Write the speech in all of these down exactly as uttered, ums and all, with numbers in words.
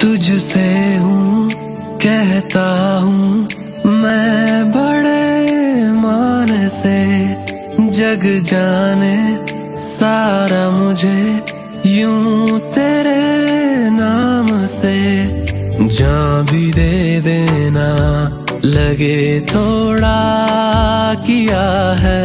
तुझसे हूँ कहता हूँ मैं बड़े मान से, जग जाने सारा मुझे यूं तेरे नाम से। जान भी दे देना लगे थोड़ा किया है,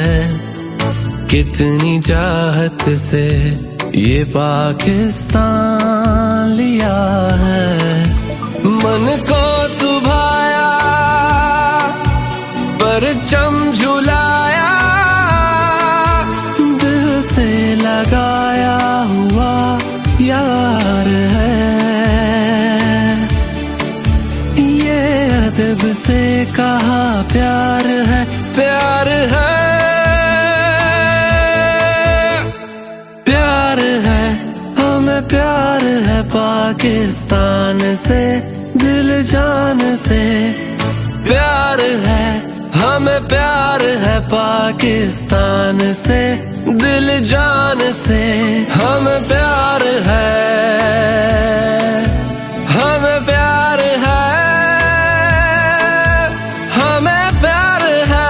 कितनी चाहत से ये पाकिस्तान लिया है। मन को तू भाया परचम झुलाया, दिल से लगाया हुआ यार है। ये अदब से कहा प्यार है, प्यार है, प्यार है, हमें प्यार है पाकिस्तान से, दिल जान से। प्यार है, हमें प्यार है पाकिस्तान से, दिल जान से। हमें प्यार है, हमें प्यार है, हमें प्यार है।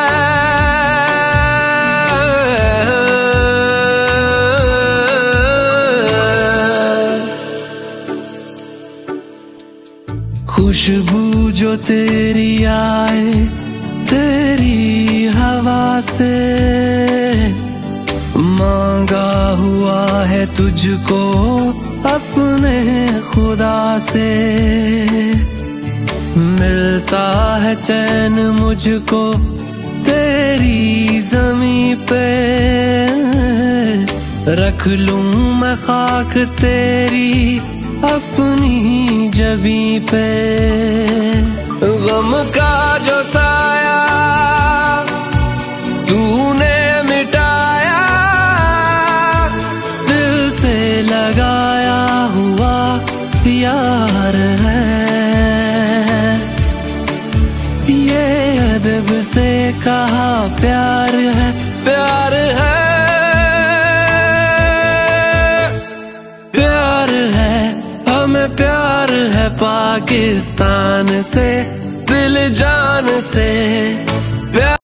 खुशबू जो तेरी आए तेरी हवा से, मांगा हुआ है तुझको अपने खुदा से। मिलता है चैन मुझको तेरी ज़मीं पे, रख लूं मैं खाक तेरी अपनी जबीं पे। गम का जो साया तूने मिटाया, दिल से लगाया हुआ यार है। ये अदब से कहा प्यार है, प्यार है, प्यार है, हमें प्यार है पाकिस्तान से, दिल जान से। प्यार